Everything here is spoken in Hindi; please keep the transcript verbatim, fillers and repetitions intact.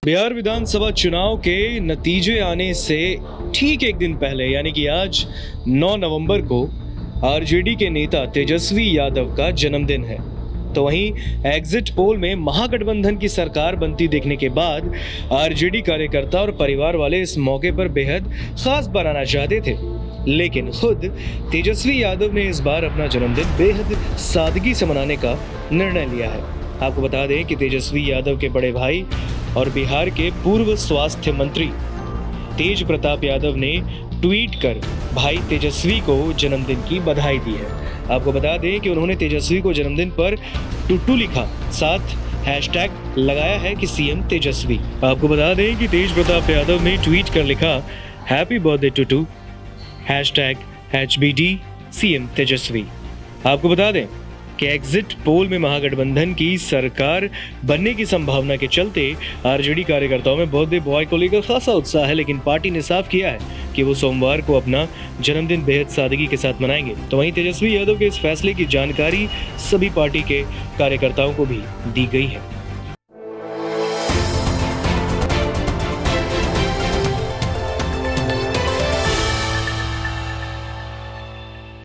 बिहार विधानसभा चुनाव के नतीजे आने से ठीक एक दिन पहले यानी कि आज नौ नवंबर को आरजेडी के नेता तेजस्वी यादव का जन्मदिन है। तो वहीं एग्जिट पोल में महागठबंधन की सरकार बनती देखने के बाद आरजेडी कार्यकर्ता और परिवार वाले इस मौके पर बेहद खास बनाना चाहते थे, लेकिन खुद तेजस्वी यादव ने इस बार अपना जन्मदिन बेहद सादगी से मनाने का निर्णय लिया है। आपको बता दें कि तेजस्वी यादव के बड़े भाई और बिहार के पूर्व स्वास्थ्य मंत्री तेज प्रताप यादव ने ट्वीट कर भाई तेजस्वी को जन्मदिन की बधाई दी है। आपको बता दें कि उन्होंने तेजस्वी को जन्मदिन पर टुटू लिखा, साथ हैशटैग लगाया है कि सीएम तेजस्वी। आपको बता दें कि तेज प्रताप यादव ने ट्वीट कर लिखा happy birthday Tutu, hashtag H B D CM Tejashwi. आपको बता दें कि एग्जिट पोल में महागठबंधन की सरकार बनने की संभावना के चलते आरजेडी कार्यकर्ताओं में बर्थडे बॉय को लेकर खासा उत्साह है, लेकिन पार्टी ने साफ किया है कि वो सोमवार को अपना जन्मदिन बेहद सादगी के साथ मनाएंगे। तो वहीं तेजस्वी यादव के इस फैसले की जानकारी सभी पार्टी के कार्यकर्ताओं को भी दी गई है।